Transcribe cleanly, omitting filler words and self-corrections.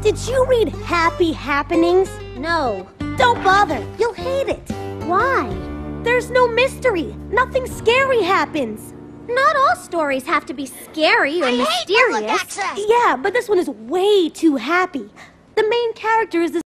Did you read Happy Happenings? No. Don't bother. You'll hate it. Why? There's no mystery. Nothing scary happens. Not all stories have to be scary or mysterious. Yeah, but this one is way too happy. The main character is this